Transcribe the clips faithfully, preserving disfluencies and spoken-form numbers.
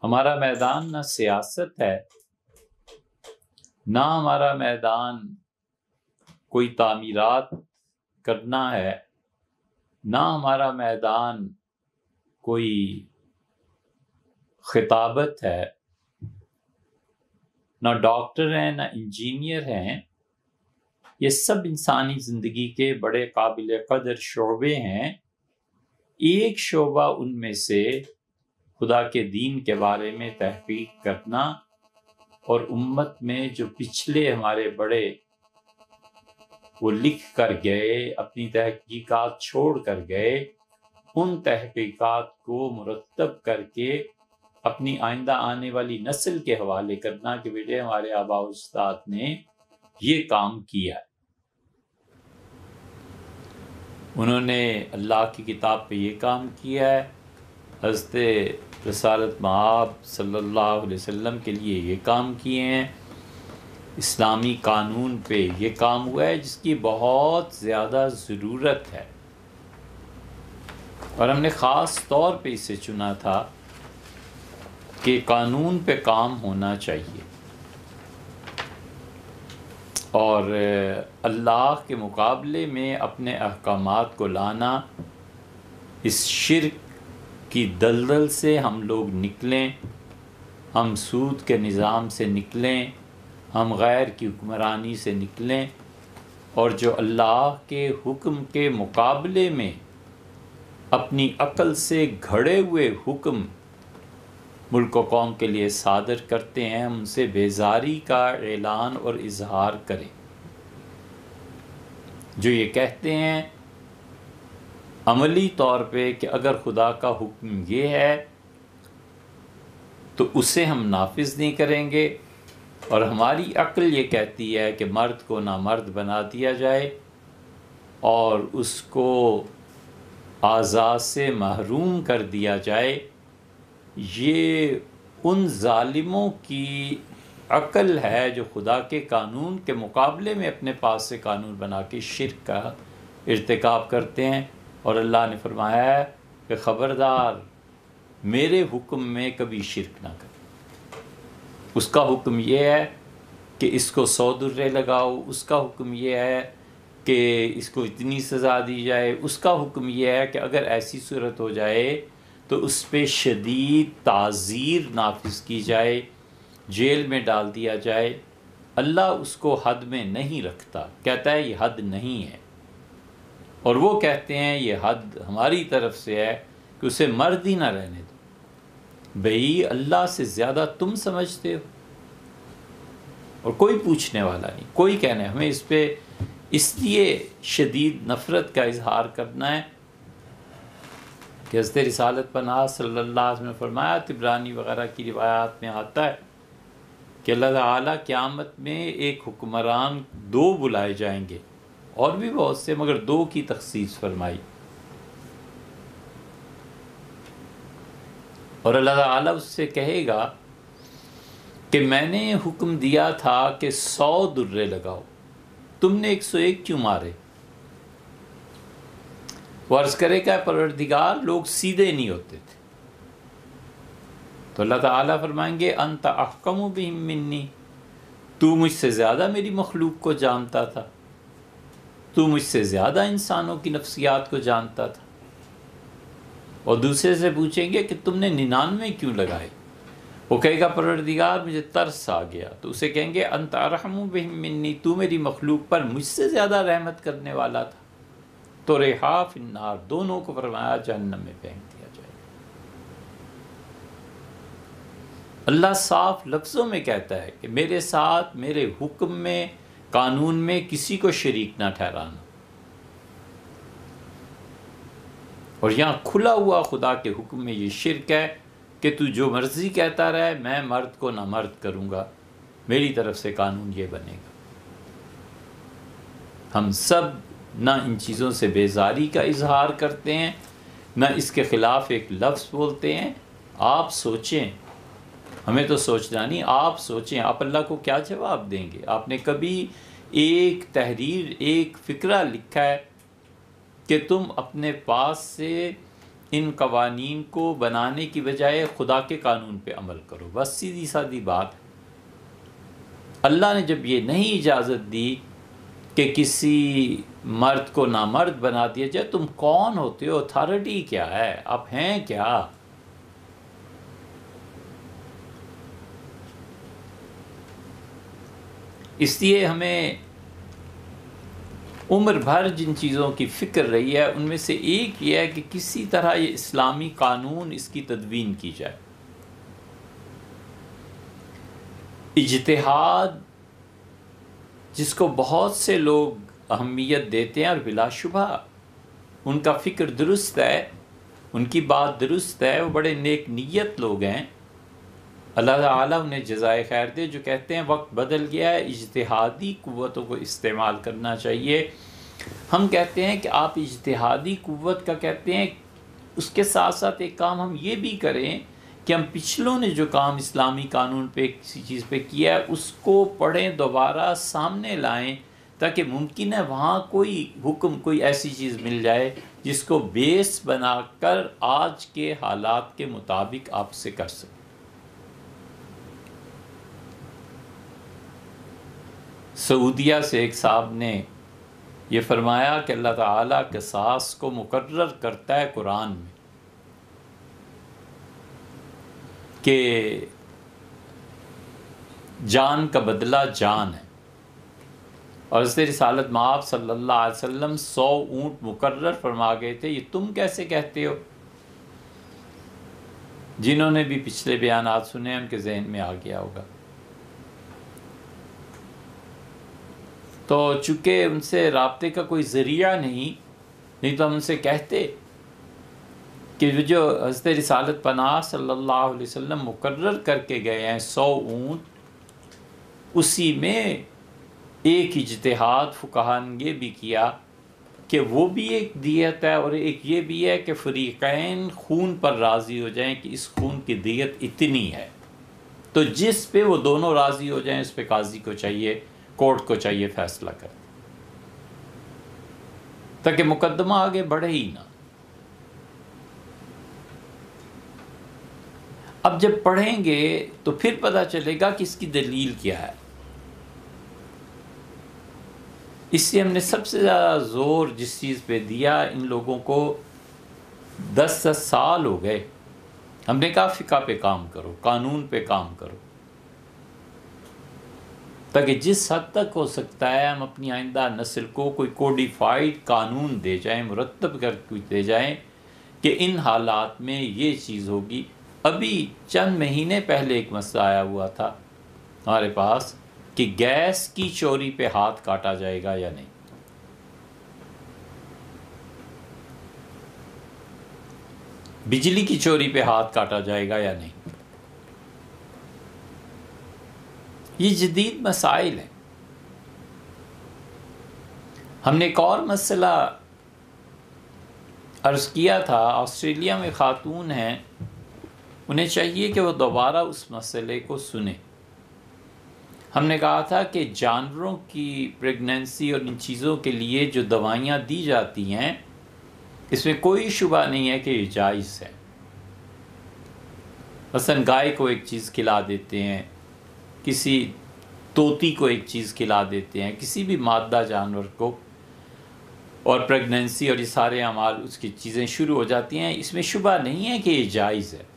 ہمارا میدان نہ سیاست ہے، نہ ہمارا میدان کوئی تعمیرات کرنا ہے، نہ ہمارا میدان کوئی خطابت ہے، نہ ڈاکٹر ہیں، نہ انجینئر ہیں۔ یہ سب انسانی زندگی کے بڑے قابل قدر شعبے ہیں۔ ایک شعبہ ان میں سے خدا کے دین کے بارے میں تحقیق کرنا، اور امت میں جو پچھلے ہمارے بڑے وہ لکھ کر گئے، اپنی تحقیقات چھوڑ کر گئے، ان تحقیقات کو مرتب کر کے اپنی آئندہ آنے والی نسل کے حوالے کرنا کہ بیٹے ہمارے آباء و اجداد نے یہ کام کیا ہے، انہوں نے اللہ کی کتاب پہ یہ کام کیا ہے، حضرت رسالت مآب صلی اللہ علیہ وسلم کے لیے یہ کام کیے ہیں، اسلامی قانون پہ یہ کام ہوا ہے جس کی بہت زیادہ ضرورت ہے، اور ہم نے خاص طور پہ اسے چنا تھا کہ قانون پہ کام ہونا چاہیے، اور اللہ کے مقابلے میں اپنے احکامات کو لانا، اس شرک کی دلدل سے ہم لوگ نکلیں، ہم سود کے نظام سے نکلیں، ہم غیر کی حکمرانی سے نکلیں، اور جو اللہ کے حکم کے مقابلے میں اپنی عقل سے گھڑے ہوئے حکم ملک و قوم کے لیے صادر کرتے ہیں، ہم ان سے بیزاری کا اعلان اور اظہار کریں۔ جو یہ کہتے ہیں عملی طور پہ کہ اگر خدا کا حکم یہ ہے تو اسے ہم نافذ نہیں کریں گے، اور ہماری عقل یہ کہتی ہے کہ مرد کو نامرد بنا دیا جائے اور اس کو آزاد سے محروم کر دیا جائے، یہ ان ظالموں کی عقل ہے جو خدا کے قانون کے مقابلے میں اپنے پاس سے قانون بنا کے شرک کا ارتکاب کرتے ہیں۔ اور اللہ نے فرمایا ہے کہ خبردار میرے حکم میں کبھی شرک نہ کریں۔ اس کا حکم یہ ہے کہ اس کو سو درے لگاؤ، اس کا حکم یہ ہے کہ اس کو اتنی سزا دی جائے، اس کا حکم یہ ہے کہ اگر ایسی صورت ہو جائے تو اس پہ شدید تعزیر نافذ کی جائے، جیل میں ڈال دیا جائے۔ اللہ اس کو حد میں نہیں رکھتا، کہتا ہے یہ حد نہیں ہے، اور وہ کہتے ہیں یہ حد ہماری طرف سے ہے کہ اسے مرد ہی نہ رہنے دو۔ بھئی اللہ سے زیادہ تم سمجھتے ہو، اور کوئی پوچھنے والا نہیں، کوئی کہنے۔ ہمیں اس پہ اس لیے شدید نفرت کا اظہار کرنا ہے کہ حضرت رسالت پناہ صلی اللہ علیہ وسلم نے فرمایا، طبرانی وغیرہ کی روایات میں آتا ہے کہ اللہ تعالیٰ قیامت میں ایک حکمران دو بلائے جائیں گے، اور بھی بہت سے، مگر دو کی تخصیص فرمائی، اور اللہ تعالیٰ اس سے کہے گا کہ میں نے حکم دیا تھا کہ سو درے لگاؤ، تم نے ایک سو ایک کیوں مارے؟ وہ عرض کرے کہ پروردگار لوگ سیدھے نہیں ہوتے تھے، تو اللہ تعالیٰ فرمائیں گے انت احکم بہم منی، تو مجھ سے زیادہ میری مخلوق کو جانتا تھا، تو مجھ سے زیادہ انسانوں کی نفسیات کو جانتا تھا۔ اور دوسرے سے پوچھیں گے کہ تم نے ننانوے کیوں لگائے؟ وہ کہے گا پروردگار مجھے ترس آ گیا، تو اسے کہیں گے انت ارحم بہم منی، تو میری مخلوق پر مجھ سے زیادہ رحمت کرنے والا تھا، تو رہا فی النار، دونوں کو فرمایا جہنم میں پھینک دیا جائے۔ اللہ صاف لفظوں میں کہتا ہے کہ میرے ساتھ میرے حکم میں، قانون میں کسی کو شریک نہ ٹھہرانا، اور یہاں کھلا ہوا خدا کے حکم میں یہ شرک ہے کہ تو جو مرضی کہتا رہے، میں مرد کو نہ مرد کروں گا، میری طرف سے قانون یہ بنے گا۔ ہم سب نہ ان چیزوں سے بیزاری کا اظہار کرتے ہیں، نہ اس کے خلاف ایک لفظ بولتے ہیں۔ آپ سوچیں، ہمیں تو سوچنا نہیں، آپ سوچیں آپ اللہ کو کیا جواب دیں گے؟ آپ نے کبھی ایک تحریر، ایک فقرہ لکھا ہے کہ تم اپنے پاس سے ان قوانین کو بنانے کی بجائے خدا کے قانون پہ عمل کرو. بس سیدھی سادی بات. اللہ نے جب یہ نہیں اجازت دی کہ کسی مرد کو نامرد بنا دیا جائے، تم کون ہوتے ہو؟ اتھارٹی کیا ہے؟ آپ ہیں کیا؟ اس لیے ہمیں عمر بھر جن چیزوں کی فکر رہی ہے ان میں سے ایک یہ ہے کہ کسی طرح یہ اسلامی قانون اس کی تدوین کی جائے. اجتہاد جس کو بہت سے لوگ اہمیت دیتے ہیں، اور بلا شبہ ان کا فکر درست ہے، ان کی بات درست ہے، وہ بڑے نیک نیت لوگ ہیں، اللہ تعالیٰ انہیں جزائے خیر دے، جو کہتے ہیں وقت بدل گیا ہے، اجتہادی قوتوں کو استعمال کرنا چاہیے. ہم کہتے ہیں کہ آپ اجتہادی قوت کا کہتے ہیں، اس کے ساتھ ساتھ ایک کام ہم یہ بھی کریں کہ ہم پچھلوں نے جو کام اسلامی قانون پہ کسی چیز پہ کیا ہے اس کو پڑھیں، دوبارہ سامنے لائیں، تاکہ ممکن ہے وہاں کوئی حکم، کوئی ایسی چیز مل جائے جس کو بیس بنا کر آج کے حالات کے مطابق آپ اسے کر سکیں. سعودیہ سے ایک صاحب نے یہ فرمایا کہ اللہ تعالیٰ قصاص کو مقرر کرتا ہے قرآن میں کہ جان کا بدلہ جان ہے، اور حضرت رسالت مآب صلی اللہ علیہ وسلم سو اونٹ مقرر فرما گئے تھے. یہ تم کیسے کہتے ہو؟ جنہوں نے بھی پچھلے بیانات سنے ان کے ذہن میں آ گیا ہوگا. تو چونکہ ان سے رابطے کا کوئی ذریعہ نہیں نہیں تو ہم ان سے کہتے کہ جو حضرت رسالت پناہ صلی اللہ علیہ وسلم مقرر کر کے گئے ہیں سو اونٹ، اسی میں ایک اجتہاد فقہاء نے یہ بھی کیا کہ وہ بھی ایک دیت ہے، اور ایک یہ بھی ہے کہ فریقین خون پر راضی ہو جائیں کہ اس خون کی دیت اتنی ہے. تو جس پہ وہ دونوں راضی ہو جائیں اس پہ قاضی کو چاہیے، کورٹ کو چاہیے فیصلہ کر، تاکہ مقدمہ آگے بڑھے ہی نہ. اب جب پڑھیں گے تو پھر پتہ چلے گا کہ اس کی دلیل کیا ہے. اس لیے ہم نے سب سے زیادہ زور جس چیز پہ دیا، ان لوگوں کو دس دس سال ہو گئے، ہم نے کہا فقہ پہ کام کرو، قانون پہ کام کرو، تاکہ جس حد تک ہو سکتا ہے ہم اپنی آئندہ نسل کو کوئی کوڈیفائیڈ قانون دے جائیں، مرتب کر کے دے جائیں کہ ان حالات میں یہ چیز ہوگی. ابھی چند مہینے پہلے ایک مسئلہ آیا ہوا تھا ہمارے پاس کہ گیس کی چوری پہ ہاتھ کاٹا جائے گا یا نہیں. بجلی کی چوری پہ ہاتھ کاٹا جائے گا یا نہیں. یہ جدید مسائل ہیں. ہم نے ایک اور مسئلہ عرض کیا تھا، آسٹریلیا میں خاتون ہیں، انہیں چاہیے کہ وہ دوبارہ اس مسئلے کو سنیں. ہم نے کہا تھا کہ جانوروں کی پریگننسی اور ان چیزوں کے لیے جو دوائیاں دی جاتی ہیں اس میں کوئی شبہ نہیں ہے کہ یہ جائز ہے. مثلا گائے کو ایک چیز کھلا دیتے ہیں، کسی طوطی کو ایک چیز کھلا دیتے ہیں، کسی بھی مادہ جانور کو، اور پریگننسی اور یہ سارے اعمال اس کی چیزیں شروع ہو جاتی ہیں. اس میں شبہ نہیں ہے کہ یہ جائز ہے.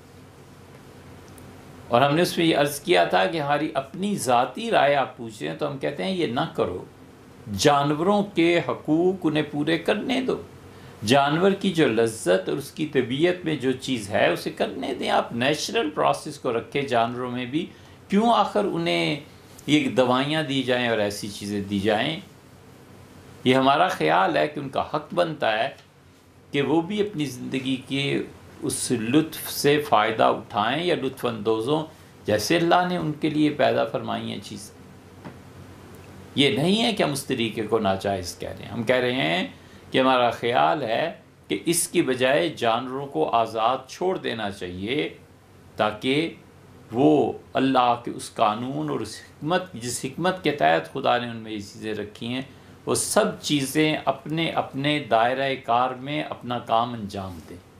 اور ہم نے اس میں یہ عرض کیا تھا کہ ہماری اپنی ذاتی رائے آپ پوچھ رہے ہیں تو ہم کہتے ہیں یہ نہ کرو. جانوروں کے حقوق انہیں پورے کرنے دو. جانور کی جو لذت اور اس کی طبیعت میں جو چیز ہے اسے کرنے دیں. آپ نیچرل پروسیس کو رکھیں جانوروں میں بھی. کیوں آخر انہیں یہ دوائیاں دی جائیں اور ایسی چیزیں دی جائیں؟ یہ ہمارا خیال ہے کہ ان کا حق بنتا ہے کہ وہ بھی اپنی زندگی کے اس لطف سے فائدہ اٹھائیں، یا لطف اندوزوں جیسے اللہ نے ان کے لیے پیدا فرمائی ہیں چیزیں. یہ نہیں ہے کہ ہم اس طریقے کو ناجائز کہہ رہے ہیں. ہم کہہ رہے ہیں کہ ہمارا خیال ہے کہ اس کی بجائے جانوروں کو آزاد چھوڑ دینا چاہیے، تاکہ وہ اللہ کے اس قانون اور اس حکمت جس حکمت کے تحت خدا نے ان میں یہ چیزیں رکھی ہیں، وہ سب چیزیں اپنے اپنے دائرہ کار میں اپنا کام انجام دیں.